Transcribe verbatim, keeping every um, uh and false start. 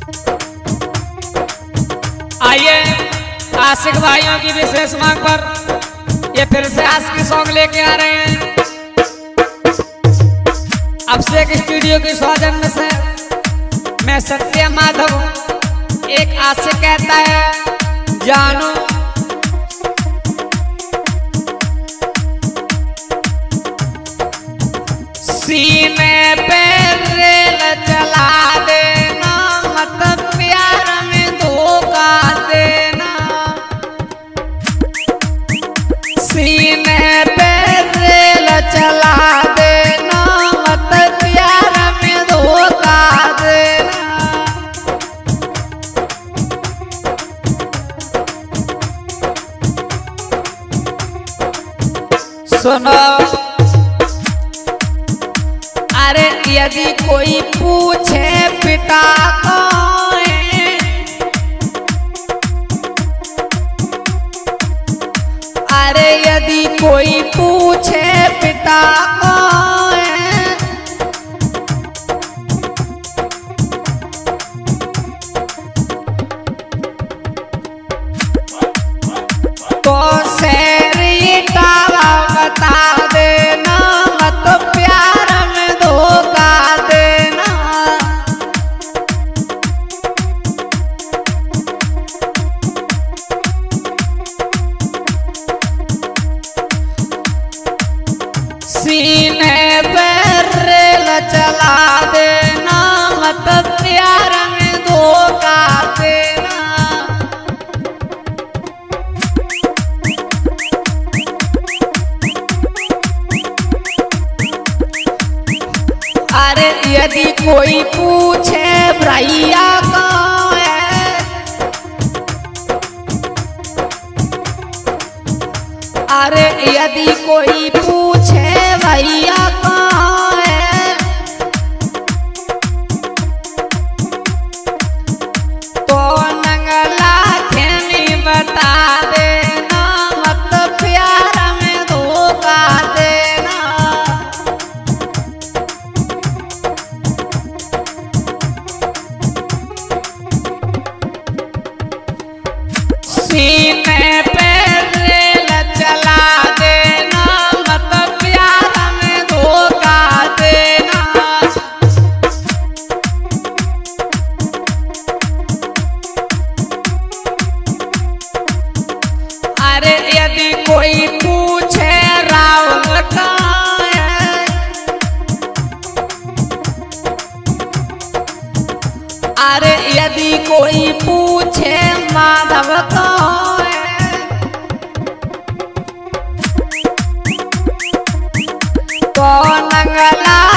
आइए आशिक भाइयों की विशेष मांग पर ये फिर से आशिकी सॉन्ग लेके आ रहे हैं। अभिषेक स्टूडियो के सौजन्य से मैं सत्य माधव एक आशिक कहता है जानू सीने पे रेल चला देना मत प्यार में धोखा देना। सीने पे रेल चला देना मत प्यार में धोखा देना। सुनो अरे यदि कोई पूछे पिता कौन है, अरे यदि कोई पूछे पिता कौन है, तो शेर ये टाला बता देना मत प्यार में धोखा देना। सीने पे रेल चला देना मत प्यार में धोखा देना। अरे यदि कोई पूछे भैया कौन है, अरे यदि कोई पूछे भैया कौन है, तो नंगला खेनी बता देना मत प्यार में धोखा देना। सीने पे रेल चला देना मत प्यार में धोखा देना। अरे यदि कोई पूछे रावण कौन है, अरे यदि कोई पूछे माधव कौन है, तो नंगला